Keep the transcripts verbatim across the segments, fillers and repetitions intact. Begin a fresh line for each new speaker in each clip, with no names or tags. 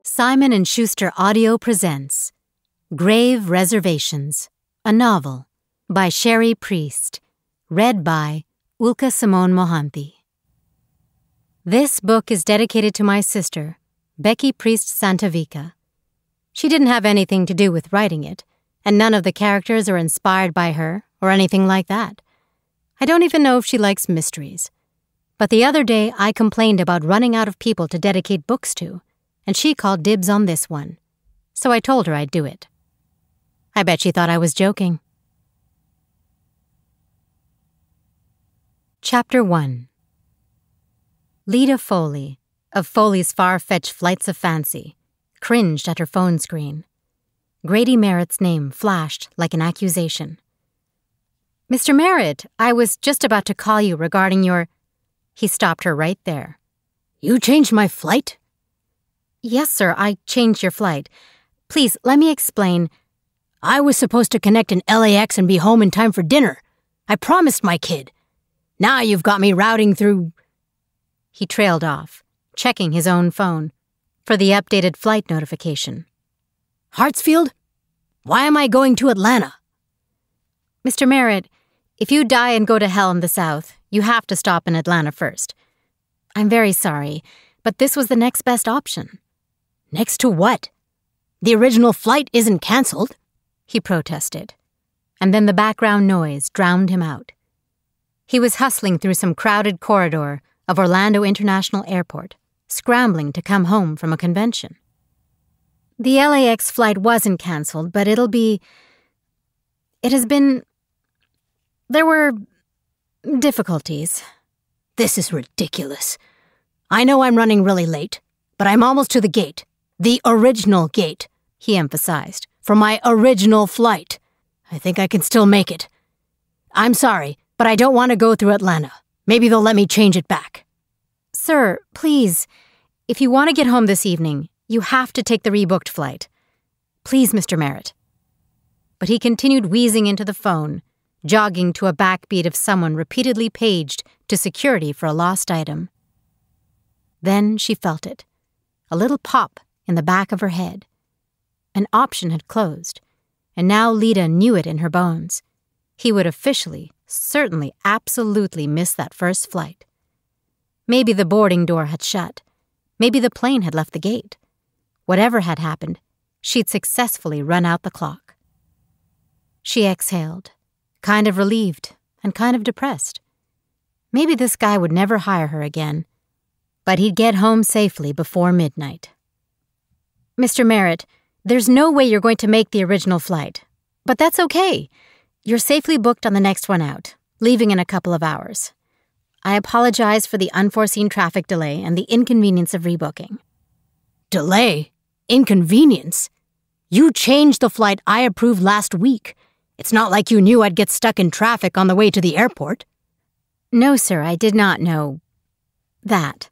Simon and Schuster Audio presents Grave Reservations, a novel by Cherie Priest, read by Ulka Simone Mohanty. This book is dedicated to my sister, Becky Priest Santavica. She didn't have anything to do with writing it, and none of the characters are inspired by her or anything like that. I don't even know if she likes mysteries. But the other day I complained about running out of people to dedicate books to, and she called dibs on this one. So I told her I'd do it. I bet she thought I was joking. Chapter one. Leda Foley, of Foley's far-fetched flights of fancy, cringed at her phone screen. Grady Merritt's name flashed like an accusation. Mister Merritt, I was just about to call you regarding your... He stopped her right there.
You changed my flight?
Yes, sir, I changed your flight. Please, let me explain.
I was supposed to connect in L A X and be home in time for dinner. I promised my kid. Now you've got me routing through...
He trailed off, checking his own phone for the updated flight notification.
Hartsfield? Why am I going to Atlanta?
Mister Merritt, if you die and go to hell in the South, you have to stop in Atlanta first. I'm very sorry, but this was the next best option.
Next to what? The original flight isn't canceled,
he protested, and then the background noise drowned him out. He was hustling through some crowded corridor of Orlando International Airport, scrambling to come home from a convention. The L A X flight wasn't canceled, but it'll be... It has been... There were... difficulties.
This is ridiculous. I know I'm running really late, but I'm almost to the gate. The original gate, he emphasized, for my original flight. I think I can still make it. I'm sorry, but I don't want to go through Atlanta. Maybe they'll let me change it back.
Sir, please, if you want to get home this evening, you have to take the rebooked flight. Please, Mister Merritt. But he continued wheezing into the phone, jogging to a backbeat of someone repeatedly paged to security for a lost item. Then she felt it, a little pop in the back of her head. An option had closed, and now Leda knew it in her bones. He would officially, certainly, absolutely miss that first flight. Maybe the boarding door had shut. Maybe the plane had left the gate. Whatever had happened, she'd successfully run out the clock. She exhaled, kind of relieved and kind of depressed. Maybe this guy would never hire her again, but he'd get home safely before midnight. Mister Merritt, there's no way you're going to make the original flight, but that's okay. You're safely booked on the next one out, leaving in a couple of hours. I apologize for the unforeseen traffic delay and the inconvenience of rebooking.
Delay? Inconvenience? You changed the flight I approved last week. It's not like you knew I'd get stuck in traffic on the way to the airport.
No, sir, I did not know that.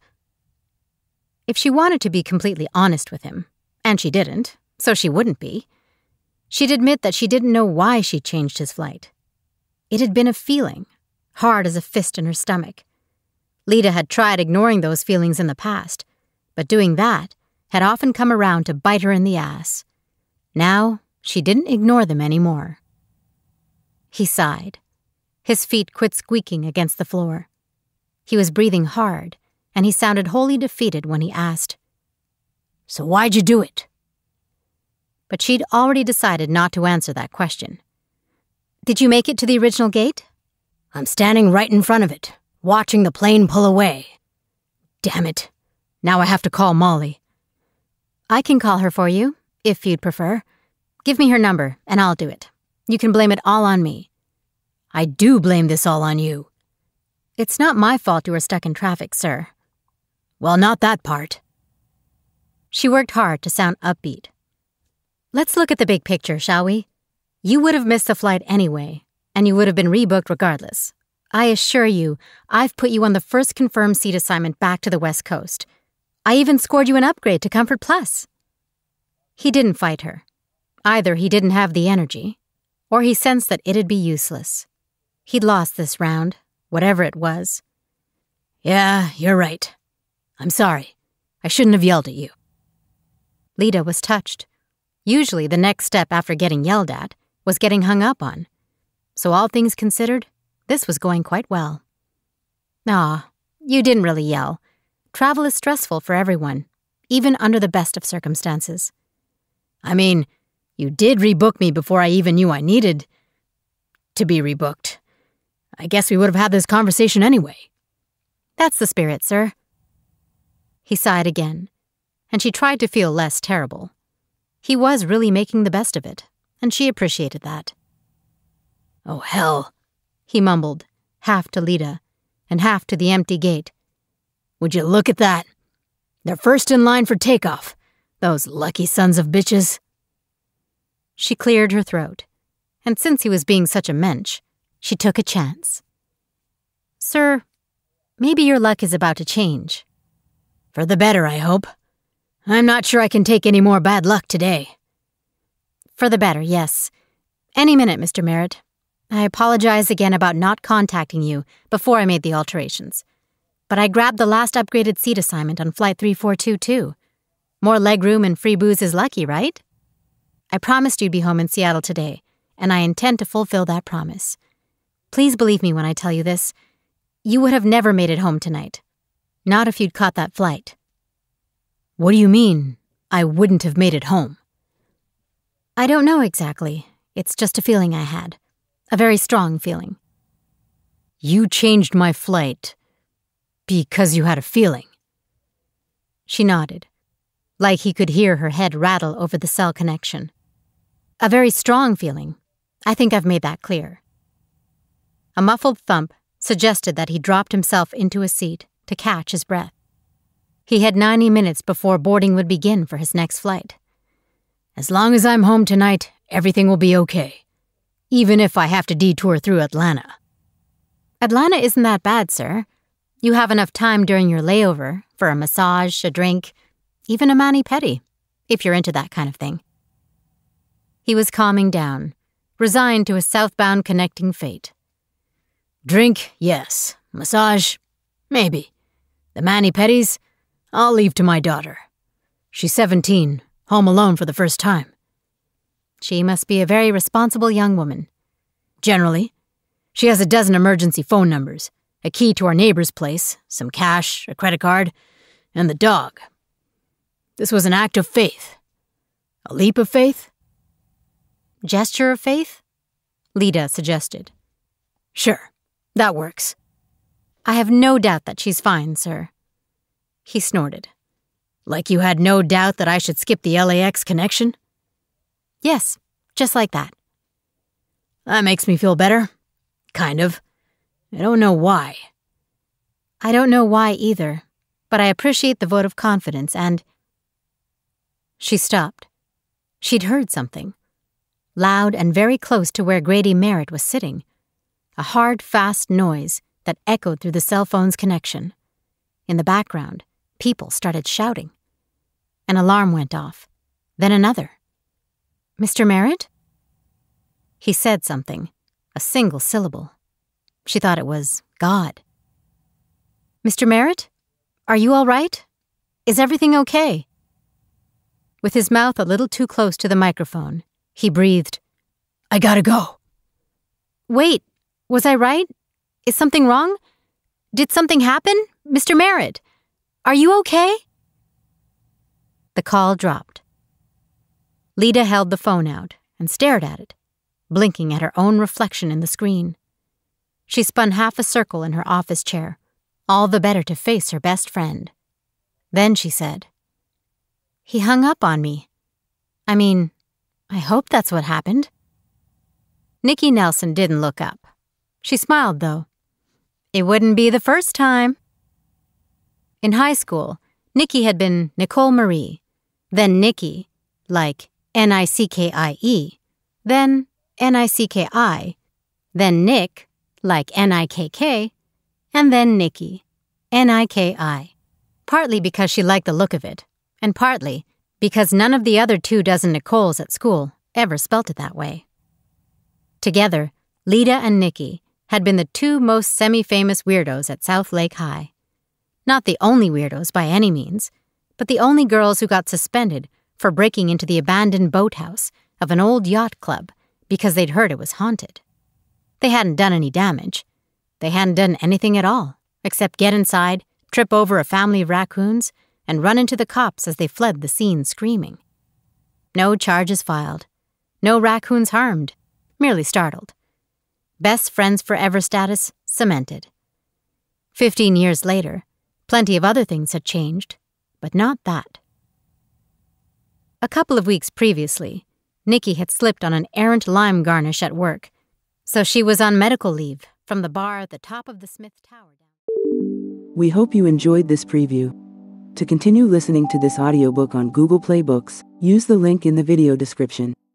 If she wanted to be completely honest with him, and she didn't, so she wouldn't be, she'd admit that she didn't know why she changed his flight. It had been a feeling, hard as a fist in her stomach. Leda had tried ignoring those feelings in the past, but doing that had often come around to bite her in the ass. Now, she didn't ignore them anymore. He sighed. His feet quit squeaking against the floor. He was breathing hard, and he sounded wholly defeated when he asked, "So why'd you do it?" But she'd already decided not to answer that question. "Did you make it to the original gate?"
"I'm standing right in front of it, watching the plane pull away. Damn it. Now I have to call Molly."
"I can call her for you, if you'd prefer. Give me her number, and I'll do it. You can blame it all on me."
"I do blame this all on you."
"It's not my fault you were stuck in traffic, sir."
"Well, not that part."
She worked hard to sound upbeat. "Let's look at the big picture, shall we? You would have missed the flight anyway, and you would have been rebooked regardless. I assure you, I've put you on the first confirmed seat assignment back to the West Coast. I even scored you an upgrade to Comfort Plus." He didn't fight her. Either he didn't have the energy, or he sensed that it'd be useless. He'd lost this round, whatever it was.
"Yeah, you're right. I'm sorry. I shouldn't have yelled at you."
Leda was touched. Usually the next step after getting yelled at was getting hung up on. So all things considered, this was going quite well. Ah, you didn't really yell. Travel is stressful for everyone, even under the best of circumstances.
I mean, you did rebook me before I even knew I needed to be rebooked. I guess we would have had this conversation anyway.
That's the spirit, sir. He sighed again, and she tried to feel less terrible. He was really making the best of it, and she appreciated that.
Oh, hell,
he mumbled, half to Leda, and half to the empty gate.
Would you look at that? They're first in line for takeoff, those lucky sons of bitches.
She cleared her throat, and since he was being such a mensch, she took a chance. Sir, maybe your luck is about to change.
For the better, I hope. I'm not sure I can take any more bad luck today.
For the better, yes. Any minute, Mister Merritt. I apologize again about not contacting you before I made the alterations. But I grabbed the last upgraded seat assignment on Flight three four two two. More legroom and free booze is lucky, right? I promised you'd be home in Seattle today, and I intend to fulfill that promise. Please believe me when I tell you this. You would have never made it home tonight. Not if you'd caught that flight.
What do you mean, I wouldn't have made it home?
I don't know exactly. It's just a feeling I had. A very strong feeling.
You changed my flight because you had a feeling.
She nodded, like he could hear her head rattle over the cell connection. A very strong feeling. I think I've made that clear. A muffled thump suggested that he dropped himself into a seat to catch his breath. He had ninety minutes before boarding would begin for his next flight.
As long as I'm home tonight, everything will be okay. Even if I have to detour through Atlanta.
Atlanta isn't that bad, sir. You have enough time during your layover for a massage, a drink, even a mani-pedi, if you're into that kind of thing. He was calming down, resigned to a southbound connecting fate.
Drink, yes. Massage, maybe. The mani-pedis, I'll leave to my daughter. She's seventeen, home alone for the first time.
She must be a very responsible young woman.
Generally. She has a dozen emergency phone numbers, a key to our neighbor's place, some cash, a credit card, and the dog. This was an act of faith. A leap of faith?
Gesture of faith? Leda suggested.
Sure, that works.
I have no doubt that she's fine, sir. He snorted.
Like you had no doubt that I should skip the L A X connection?
Yes, just like that.
That makes me feel better. Kind of. I don't know why.
I don't know why either, but I appreciate the vote of confidence and... She stopped. She'd heard something. Loud and very close to where Grady Merritt was sitting. A hard, fast noise that echoed through the cell phone's connection. In the background, people started shouting. An alarm went off. Then another. Mister Merritt? He said something, a single syllable. She thought it was God. Mister Merritt? Are you all right? Is everything okay? With his mouth a little too close to the microphone, he breathed,
I gotta go.
Wait, was I right? Is something wrong? Did something happen? Mister Merritt, are you okay? The call dropped. Leda held the phone out and stared at it, blinking at her own reflection in the screen. She spun half a circle in her office chair, all the better to face her best friend. Then she said, He hung up on me. I mean, I hope that's what happened. Nikki Nelson didn't look up. She smiled, though. It wouldn't be the first time. In high school, Nikki had been Nicole Marie, then Nikki, like N I C K I E, then N I C K I, then Nick, like N I K K, and then Nikki, N I K I, partly because she liked the look of it, and partly because none of the other two dozen Nicoles at school ever spelt it that way. Together, Leda and Nikki had been the two most semi-famous weirdos at South Lake High. Not the only weirdos by any means, but the only girls who got suspended for breaking into the abandoned boathouse of an old yacht club because they'd heard it was haunted. They hadn't done any damage. They hadn't done anything at all, except get inside, trip over a family of raccoons, and run into the cops as they fled the scene screaming. No charges filed. No raccoons harmed, merely startled. Best friends forever status cemented. Fifteen years later, plenty of other things had changed, but not that. A couple of weeks previously, Nikki had slipped on an errant lime garnish at work, so she was on medical leave from the bar at the top of the Smith Tower.
We hope you enjoyed this preview. To continue listening to this audiobook on Google Play Books, use the link in the video description.